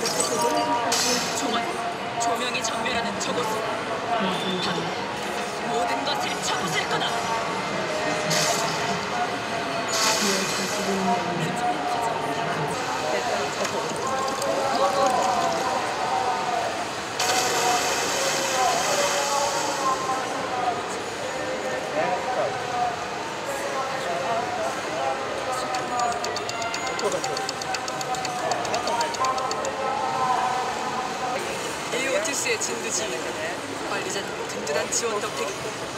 정말 조명이 전멸하는 저곳은 바로 모든 것을 쳐부술 거다. 에이오티스의 진드지 관리자는 든든한 지원 덕택이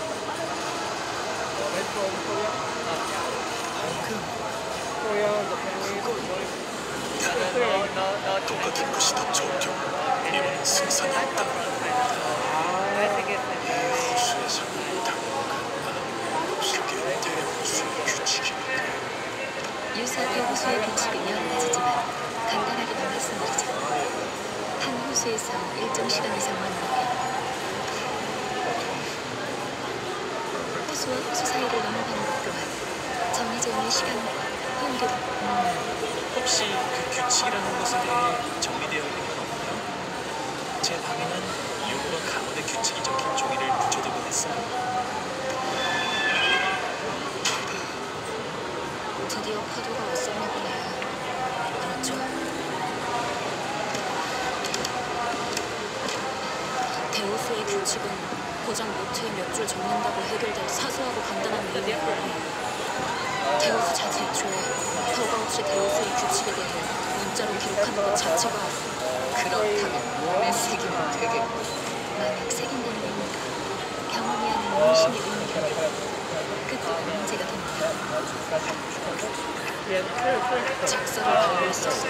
똑같은 것이 더 적경. 이번엔 승산이 있다. 호수에서 당분간 세계 대호수의 규칙이니까. 유사 대호수의 규칙은 여러 가지지만 간단하게만 말씀드리자. 한 호수에서 일정 시간 이상 머무르면 호수와 호수 사이를 넘어가는 것 또한 정해져 있는 시간과 환경. 혹시 그 규칙이라는 것에 대해 정리되어 있는 건 없나요? 제 방에는 이용으로 강원의 규칙이 적힌 종이를 붙여두곤 했어요. 드디어 파도가 왔었나 보네요. 그렇죠? 대호수의 규칙은 고장 노트에 몇 줄 적는다고 해결될 사소하고 간단한 내용이 아니에요. 대호수 자체 애초에 버거없이 대호수의 규칙에 대해 문자로 기록하는 것 자체가 그렇다면 몸에 새기면 되겠고. 만약 새긴다는 의미가 경험이 아닌 혼신의 의미라면 그때가 문제가 됩니다. 작사를 발표했었어.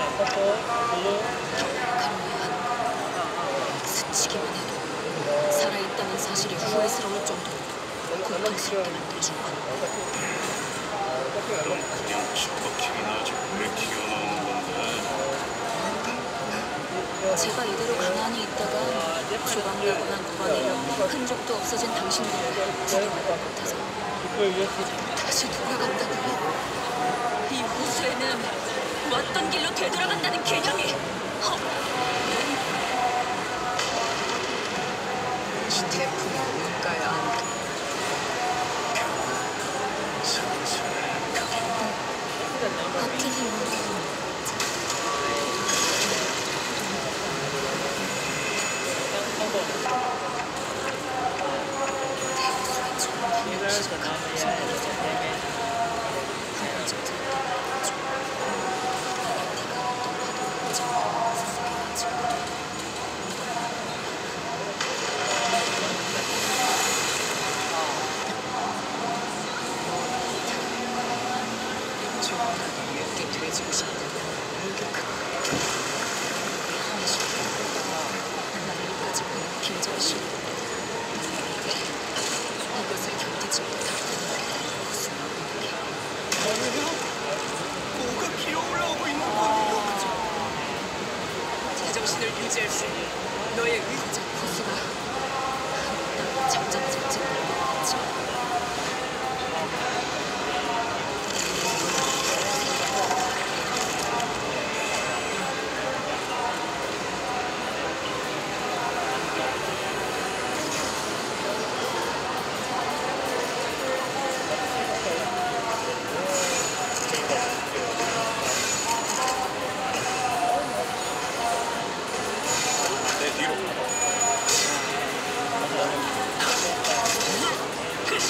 가능해야 하는 거. 스치기만 해도 살아있다는 사실이 후회스러울 정도로 고통스럽게 만들어준 건 그냥 슈퍼키는 아직 왜 키워나오는 건데? 제가 이대로 가만히 있다가 조각나거나 물어내려 흔적도 없어진 당신들을 구경할 것 같아서 다시 돌아간다고요? 이 호수에는 왔던 길로 되돌아간다는 개념이 태풍이 올까야 한다. 버티기 모르고 대호수의 정말 시작한 순간이 한 번쯤 들었던 거죠. 만약 네가 어떤 파도를 맞으면 스스로 가치가 되도 조금이라도 맵게 돼지고 싶다면 일격하고 하고 싶어. 나이까지 보는 빈적 싫어. 이것을 견디지 못하고 호수는 뭐가 기어올라오고 있는 거야? 제정신을 유지할 수 있는 너의 의지. 호수가 난 잠잠했지. 내 뒤로.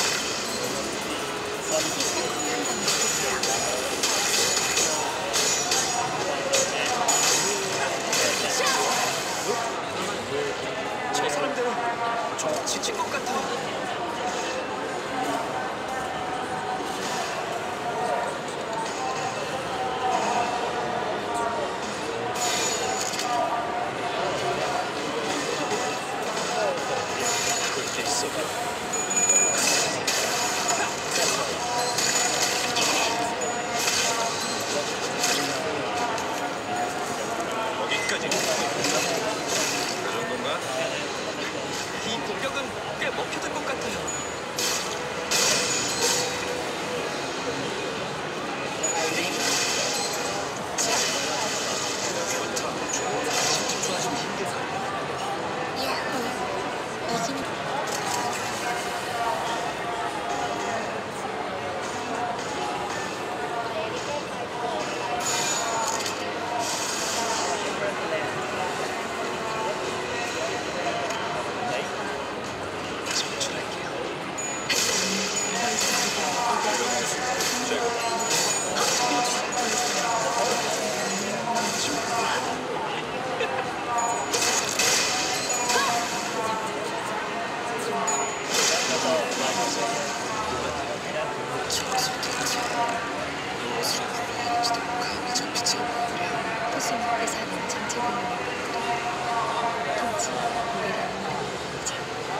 회사는 전체 공연을 바꾸고 통치 우리가 운명을 이자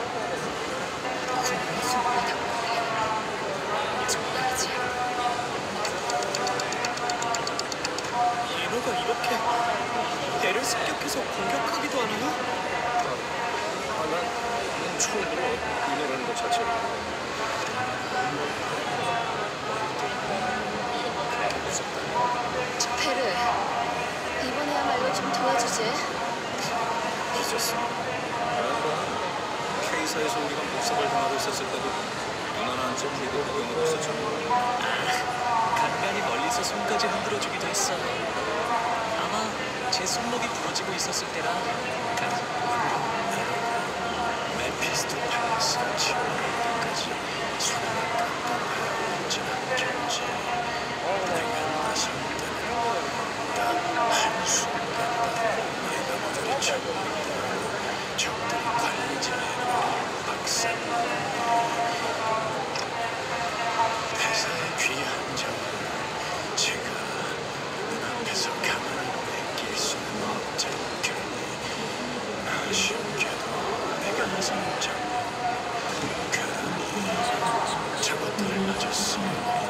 군은 손바닥 정말이지. 얘네가 이렇게 배를 습격해서 공격하기도 하나요? 난 처음으로 이 노래는 것 자체를 페르, 이번에야말로 좀 도와주지. 있었어. K사에서 우리가 목사를 당하고 있었을 때도 무난한 점 우리도 구경하고 있었잖아. 간간히 멀리서 손까지 흔들어주기도 했어. 아마 제 손목이 부러지고 있었을 때라. 메피스토 팔레스가 지원할 때까지 손을 깜빡하지 않겠지. 내가 나설 때는 딱 한순간 얘가 부딪히고 있다. 적들이 관리자의 박살. 회사의 귀한 점은 제가 눈앞에서 가만히 맡길 수는 없잖니. 아쉽게도 내가 성장. 그러니 저것들을 맞았습니다.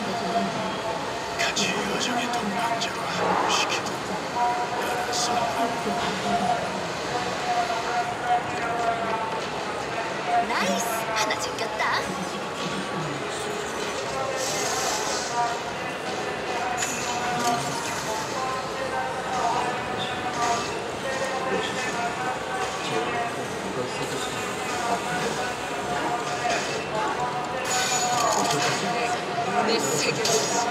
같이 여정의 동반자로 합류시키도 알아서 나이스! 하나 챙겼다. 눈에 새겨졌어.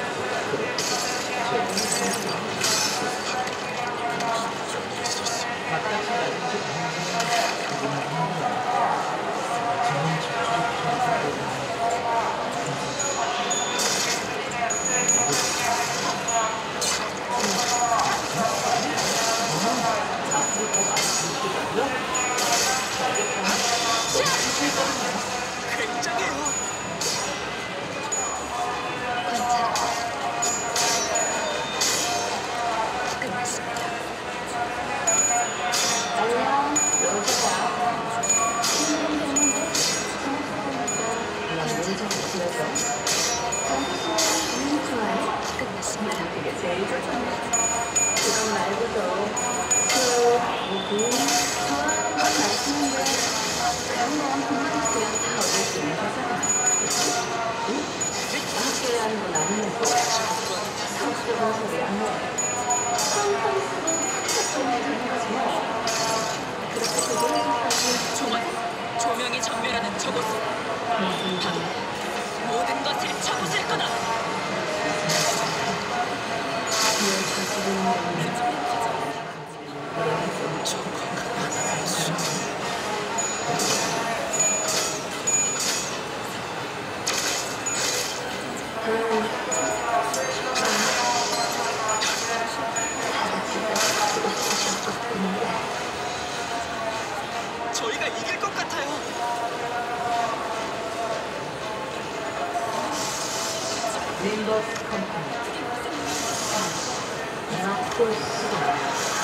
굉장해요. 관찰. 끝났습니다. 끝났습니다. 그건 말고도 그 저랑 말씀인데 그런 건 그냥 다 얻을 수 있는 거잖아. 학교라는 건 아니면서 성스러운 소리 안 해. 펑펑 쓰고 탁탁 되는 거지 뭐. 그렇게 그거까지 정말 조명이 전멸하는 저곳으로 모든 것을 잡으실 거다. 저희가 이길 것 같아요. 림버스 컴퍼니 맛볼 수가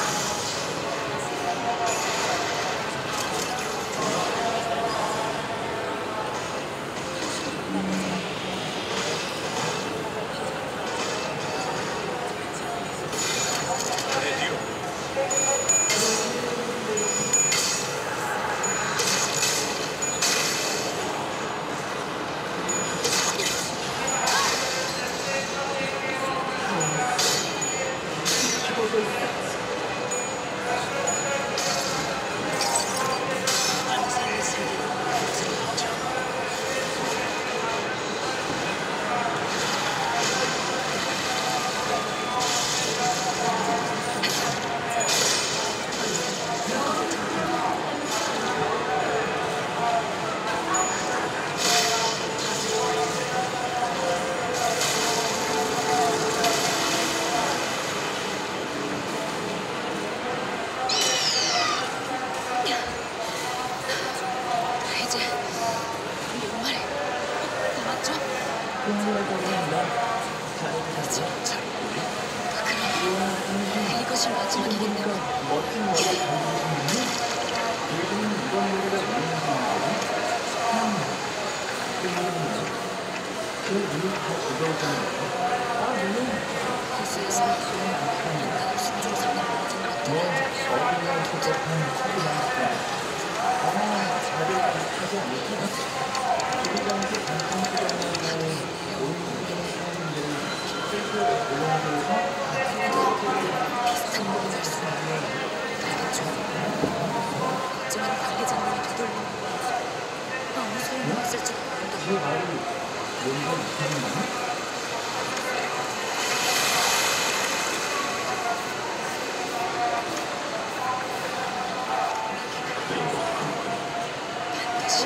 레디오. 보고 있어. 사실 마지막이겠네요. 호수에서 인간을 숨줄 삼는 모든 것들은 비슷한 부분일 수 알겠죠? 어쩌면 강 회장님이 되돌리면 아무 소용이 없을지도 모른다. 반드시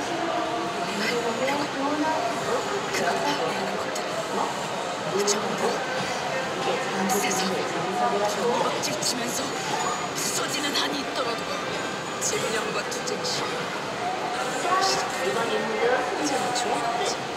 그걸 방해하는 것들은 전부 세상 엎질치면서 부서지는 한이 있더라도 질량과 투쟁심 이번 임무도 제일 좋아하지.